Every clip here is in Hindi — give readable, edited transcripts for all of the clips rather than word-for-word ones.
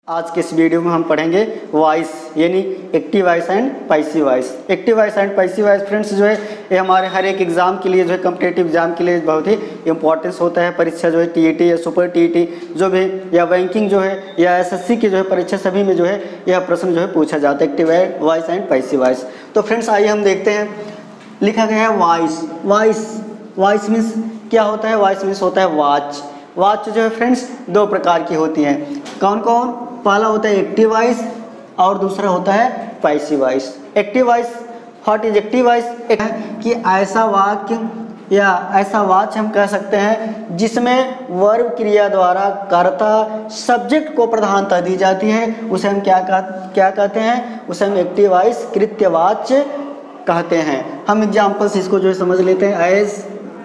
आज के इस वीडियो में हम पढ़ेंगे वॉइस यानी active voice and passive voice. Active voice and passive voice friends जो है ये हमारे हर एक एग्जाम के लिए जो है कॉम्पिटिटिव एग्जाम के लिए बहुत ही इंपॉर्टेंस होता है। परीक्षा जो है टीईटी या सुपर टीईटी जो भी या बैंकिंग जो है या एसएससी की जो है परीक्षा सभी में जो है यह प्रश्न जो है पूछा जाता है active voice and passive voice. तो फ्रेंड्स आइए हम देखते हैं, लिखा गया है वॉइस। वॉइस मीन्स क्या होता है? वॉइस मीन्स होता है वॉच। वॉच जो है फ्रेंड्स दो प्रकार की होती हैं। कौन कौन? पहला होता है एक्टिव वॉइस और दूसरा होता है passive voice. Active voice, what is active voice? कि ऐसा वाक्य या ऐसा वाक्य हम कह सकते हैं जिसमें वर्ब क्रिया द्वारा कर्ता सब्जेक्ट को प्रधानता दी जाती है, उसे हम क्या कहते हैं? उसे हम एक्टिव वॉइस कृत्यवाच्य कहते हैं। हम एग्जाम्पल्स इसको जो है समझ लेते हैं। एज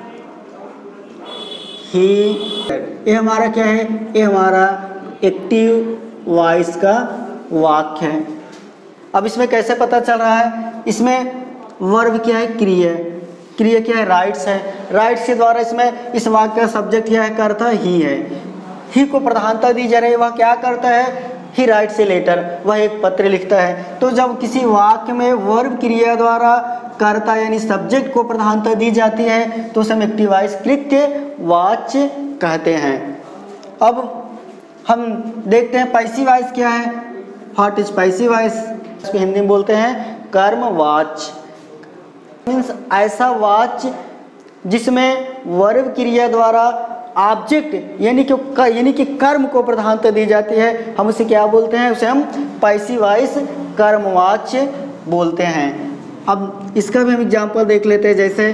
ही, ये हमारा क्या है? ये हमारा एक्टिव वॉइस का वाक्य है। अब इसमें कैसे पता चल रहा है? इसमें वर्ब क्या है? क्रिया क्या है? राइट्स है। राइट्स के द्वारा इसमें इस वाक्य का सब्जेक्ट क्या है? कर्ता ही है। ही को प्रधानता दी जा रही है। वह क्या करता है? ही राइट्स ए लेटर, वह एक पत्र लिखता है। तो जब किसी वाक्य में वर्ब क्रिया द्वारा कर्ता यानी सब्जेक्ट को प्रधानता दी जाती है तो उसे हम एक्टिव वॉइस कृत्यवाच्य कहते हैं। अब हम देखते हैं पैसिव वॉइस क्या है। What is passive voice? इसको हिंदी में बोलते हैं कर्मवाच्य। मीन्स ऐसा वाच्य जिसमें वर्ब क्रिया द्वारा ऑब्जेक्ट यानी कि कर्म को प्रधानता दी जाती है, हम उसे क्या बोलते हैं? उसे हम पैसिव वॉइस कर्मवाच्य बोलते हैं। अब इसका भी हम एग्जाम्पल देख लेते हैं। जैसे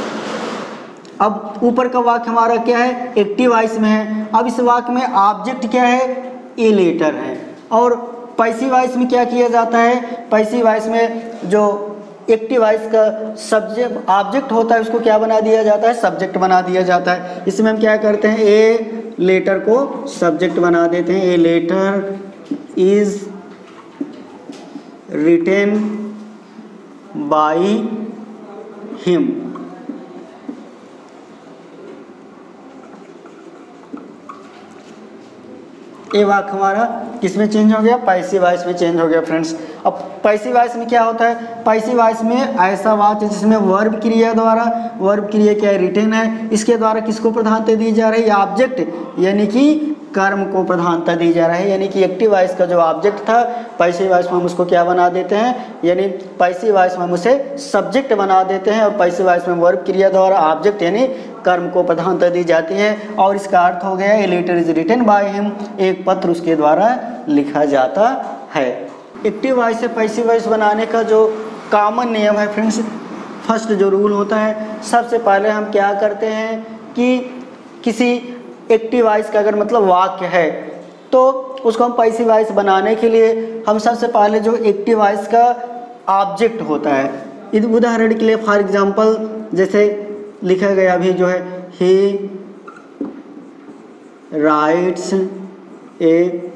अब ऊपर का वाक्य हमारा क्या है? एक्टिव वॉइस में है। अब इस वाक्य में ऑब्जेक्ट क्या है? ए लेटर है। और पैसिव वॉइस में क्या किया जाता है? पैसिव वॉइस में जो एक्टिव वॉइस का सब्जेक्ट ऑब्जेक्ट होता है उसको क्या बना दिया जाता है? सब्जेक्ट बना दिया जाता है। इसमें हम क्या करते हैं? ए लेटर को सब्जेक्ट बना देते हैं। A letter is written by him. ये वाक्य हमारा किसमें चेंज हो गया? पैसिव वॉइस में चेंज हो गया फ्रेंड्स। अब पैसिव वॉइस में क्या होता है? पैसिव वॉइस में ऐसा वाक्य जिसमें वर्ब क्रिया द्वारा, वर्ब क्रिया क्या है? रिटेन है, इसके द्वारा किसको प्रधानता दी जा रही है? ऑब्जेक्ट यानी कि कर्म को प्रधानता दी जा रहा है। यानी कि एक्टिव वॉइस का जो ऑब्जेक्ट था पैसिव वॉइस में हम उसको क्या बना देते हैं? यानी पैसिव वॉइस में हम उसे सब्जेक्ट बना देते हैं और पैसिव वॉइस में वर्ब क्रिया द्वारा ऑब्जेक्ट यानी कर्म को प्रधानता दी जाती है। और इसका अर्थ हो गया a letter is written by him, एक पत्र उसके द्वारा लिखा जाता है। एक्टिव वॉइस से पैसिव वॉइस बनाने का जो कॉमन नियम है फ्रेंड्स, फर्स्ट जो रूल होता है, सबसे पहले हम क्या करते हैं कि किसी एक्टिव वॉइस का अगर मतलब वाक्य है तो उसको हम पैसिव वॉइस बनाने के लिए हम सबसे पहले जो एक्टिव वॉइस का ऑब्जेक्ट होता है, उदाहरण के लिए फॉर एग्जांपल जैसे लिखा गया अभी जो है ही राइट्स ए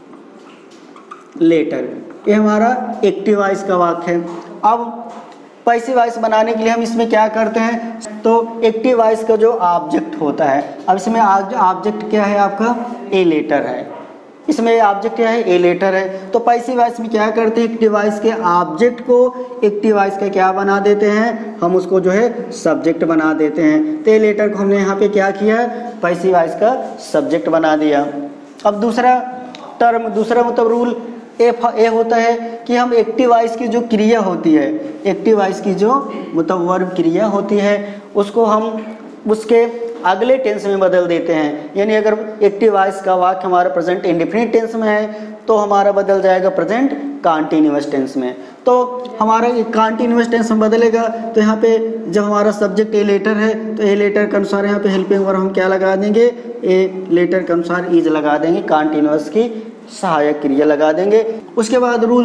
लेटर, ये हमारा एक्टिव वॉइस का वाक्य है। अब पैसिव वॉइस बनाने के लिए हम इसमें क्या करते हैं? तो एक्टिव वॉइस का जो ऑब्जेक्ट होता है, अब इसमें ऑब्जेक्ट क्या है? आपका ए लेटर है। इसमें ऑब्जेक्ट क्या है? ए लेटर है। तो पैसिव वॉइस में क्या करते हैं? एक्टिव वॉइस के ऑब्जेक्ट को एक्टिव वॉइस का क्या बना देते हैं? हम उसको जो है सब्जेक्ट बना देते हैं। तो ए लेटर को हमने यहाँ पे क्या किया? पैसिव वॉइस का सब्जेक्ट बना दिया। अब दूसरा मतलब रूल ए होता है कि हम एक्टिव वॉइस की जो क्रिया होती है, एक्टिव वॉइस की जो मतलब वर्ब क्रिया होती है उसको हम उसके अगले टेंस में बदल देते हैं। यानी अगर एक्टिव वॉइस का वाक्य हमारा प्रेजेंट इंडेफिनिट टेंस में है तो हमारा बदल जाएगा प्रेजेंट कॉन्टिन्यूअस टेंस में। तो हमारा कॉन्टिन्यूअस टेंस में बदलेगा तो यहाँ पे जब हमारा सब्जेक्ट ए लेटर है तो ए लेटर के अनुसार यहाँ पे हेल्पिंग वर्ब हम क्या लगा देंगे? ए लेटर के अनुसार इज लगा देंगे, कॉन्टिन्यूअस की सहायक क्रिया लगा देंगे। उसके बाद रूल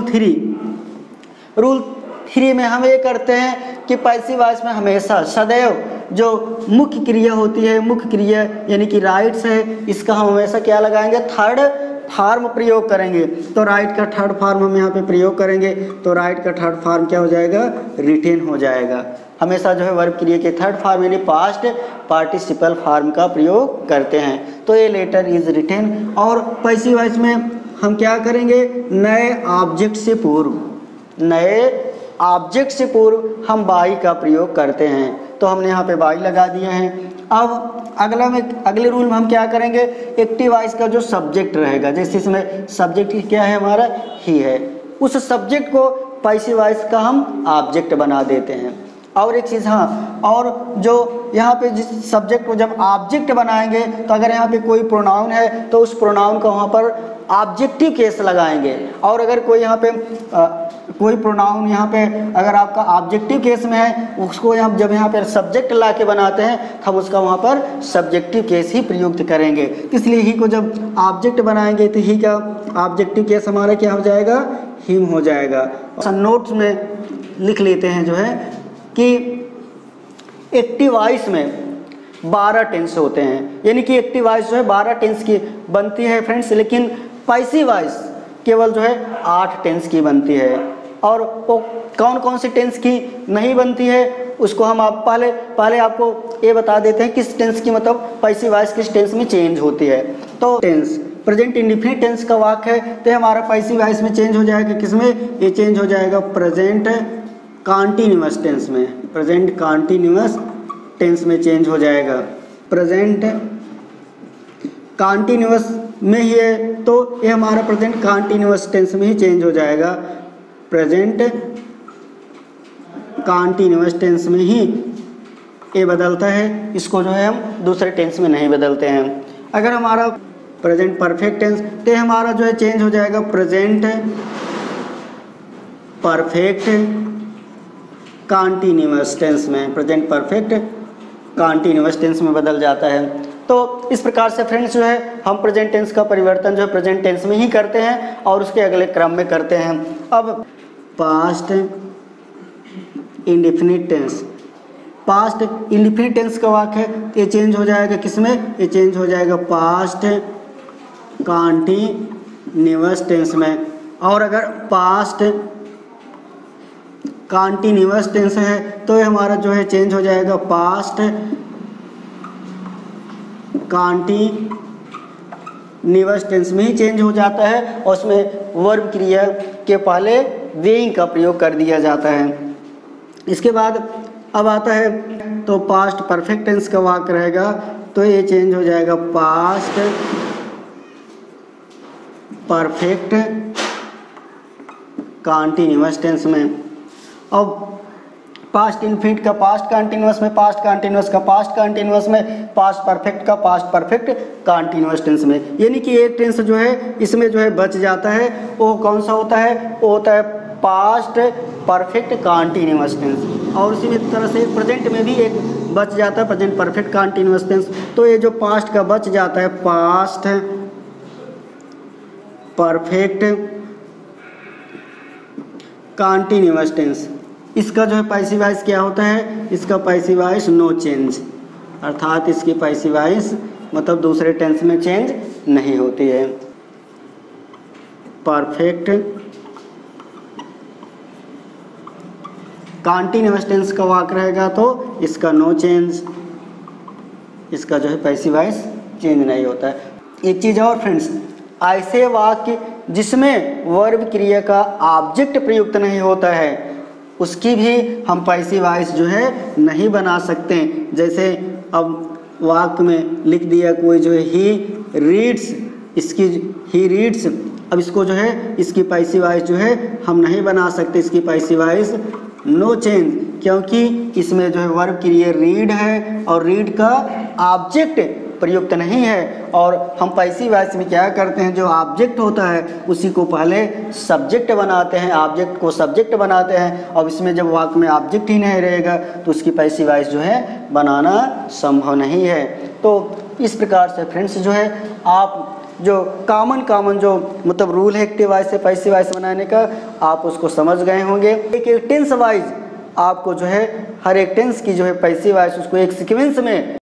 थ्री में हम ये करते हैं कि पैसिव वॉइस में हमेशा सदैव जो मुख्य क्रिया होती है, मुख्य क्रिया यानी कि राइट्स है, इसका हम हमेशा क्या लगाएंगे? थर्ड फॉर्म प्रयोग करेंगे। तो राइट का थर्ड फॉर्म हम यहाँ पे प्रयोग करेंगे तो राइट का थर्ड फॉर्म क्या हो जाएगा? रिटेन हो जाएगा। हमेशा जो है वर्ब क्रिया के थर्ड फॉर्म यानी पास्ट पार्टिसिपल फॉर्म का प्रयोग करते हैं। तो ए लेटर इज रिटेन। और पैसिव वॉइस में हम क्या करेंगे, नए ऑब्जेक्ट से पूर्व हम बाई का प्रयोग करते हैं। तो हमने यहाँ पे बाई लगा दिया है। अब अगले रूल में हम क्या करेंगे, एक्टिव वॉइस का जो सब्जेक्ट रहेगा, जैसे इसमें सब्जेक्ट क्या है हमारा, ही है, उस सब्जेक्ट को पैसिव वॉइस का हम ऑब्जेक्ट बना देते हैं। और एक चीज़, हाँ, और जो यहाँ पे जिस सब्जेक्ट को जब ऑब्जेक्ट बनाएंगे तो अगर यहाँ पे कोई प्रोनाउन है तो उस प्रोनाउन को वहाँ पर ऑब्जेक्टिव केस लगाएंगे। और अगर कोई यहाँ पे कोई प्रोनाउन यहाँ पे अगर आपका ऑब्जेक्टिव केस में है, उसको जब यहाँ पे सब्जेक्ट ला के बनाते हैं तो हम उसका वहाँ पर सब्जेक्टिव केस ही प्रयुक्त करेंगे। इसलिए ही को जब ऑब्जेक्ट बनाएंगे तो ही का ऑब्जेक्टिव केस हमारा क्या हो जाएगा, हिम हो जाएगा। नोट्स में लिख लेते हैं जो है कि एक्टिव वॉइस में 12 टेंस होते हैं, यानी कि एक्टिव वॉइस जो है 12 टेंस की बनती है फ्रेंड्स, लेकिन पैसिव वॉइस केवल जो है 8 टेंस की बनती है। और वो कौन कौन सी टेंस की नहीं बनती है उसको हम आप पहले आपको ये बता देते हैं किस टेंस की, मतलब पैसिव वॉइस किस टेंस में चेंज होती है। तो टेंस प्रेजेंट इंडिफिनिट टेंस का वाक्य है तो हमारा पैसिव वॉइस में चेंज हो जाएगा, किसमें, ये चेंज हो जाएगा प्रेजेंट कॉन्टिन्यूअस टेंस में, प्रेजेंट कॉन्टिन्यूअस टेंस में चेंज हो जाएगा। प्रेजेंट कॉन्टिन्यूअस में ही है तो ये हमारा प्रेजेंट कॉन्टिन्यूअस टेंस में ही चेंज हो जाएगा, प्रेजेंट कॉन्टिन्यूअस टेंस में ही ये बदलता है, इसको जो है हम दूसरे टेंस में नहीं बदलते हैं। अगर हमारा प्रेजेंट परफेक्ट टेंस तो हमारा जो है चेंज हो जाएगा प्रेजेंट परफेक्ट कॉन्टिन्यूअस टेंस में, प्रेजेंट परफेक्ट कॉन्टिन्यूअस टेंस में बदल जाता है। तो इस प्रकार से फ्रेंड्स जो है हम प्रेजेंट टेंस का परिवर्तन जो है प्रेजेंट टेंस में ही करते हैं और उसके अगले क्रम में करते हैं। अब past indefinite tense, past indefinite tense का वाक्य है, ये चेंज हो जाएगा किसमें, ये चेंज हो जाएगा पास्ट कॉन्टिन्यूअस टेंस में। और अगर पास्ट कॉन्टिन्यूअस टेंस है तो ये हमारा जो है चेंज हो जाएगा पास्ट कॉन्टिन्यूअस टेंस में ही चेंज हो जाता है और उसमें वर्ब क्रिया के पहले बीइंग का प्रयोग कर दिया जाता है। इसके बाद अब आता है तो पास्ट परफेक्ट टेंस का वाक्य रहेगा तो ये चेंज हो जाएगा पास्ट परफेक्ट कॉन्टिन्यूअस टेंस में। अब पास्ट इन्फिनिट का पास्ट कॉन्टिन्यूअस में, पास्ट कॉन्टिन्यूअस का पास्ट कॉन्टिन्यूअस में, पास्ट परफेक्ट का पास्ट परफेक्ट कॉन्टिन्यूअस टेंस में, यानी कि एक टेंस जो है इसमें जो है बच जाता है, वो कौन सा होता है, वो होता है पास्ट परफेक्ट कॉन्टिन्यूअस टेंस। और उसी तरह से प्रेजेंट में भी एक बच जाता है प्रेजेंट परफेक्ट कॉन्टिन्यूअस टेंस। तो ये जो पास्ट का बच जाता है पास्ट परफेक्ट कॉन्टिन्यूअस टेंस, इसका जो है पैसिव वॉइस क्या होता है, इसका पैसिव वॉइस नो चेंज, अर्थात इसकी पैसिव वॉइस मतलब दूसरे टेंस में चेंज नहीं होती है। परफेक्ट कॉन्टिन्यूअस टेंस का वाक्य रहेगा तो इसका नो चेंज, इसका जो है पैसिव वॉइस चेंज नहीं होता है। एक चीज़ और फ्रेंड्स, ऐसे वाक्य जिसमें वर्ब क्रिया का ऑब्जेक्ट प्रयुक्त नहीं होता है उसकी भी हम पैसिव वॉइस जो है नहीं बना सकते। जैसे अब वाक्य में लिख दिया कोई जो है ही रीड्स, इसकी ही रीड्स, अब इसको जो है इसकी पैसिव वॉइस जो है हम नहीं बना सकते, इसकी पैसिव वॉइस नो चेंज, क्योंकि इसमें जो है वर्ब क्रिया रीड है और रीड का ऑब्जेक्ट प्रयुक्त नहीं है। और हम पैसिव वॉइस में क्या करते हैं, जो ऑब्जेक्ट होता है उसी को पहले सब्जेक्ट बनाते हैं, ऑब्जेक्ट को सब्जेक्ट बनाते हैं। और इसमें जब वाक्य में ऑब्जेक्ट ही नहीं रहेगा तो उसकी पैसिव वॉइस जो है बनाना संभव नहीं है। तो इस प्रकार से फ्रेंड्स जो है आप जो कॉमन जो मतलब रूल है एक्टिव वॉइस से पैसिव वॉइस बनाने का, आप उसको समझ गए होंगे। एक टेंस वाइज आपको जो है हर एक टेंस की जो है पैसिव वॉइस उसको एक सीक्वेंस में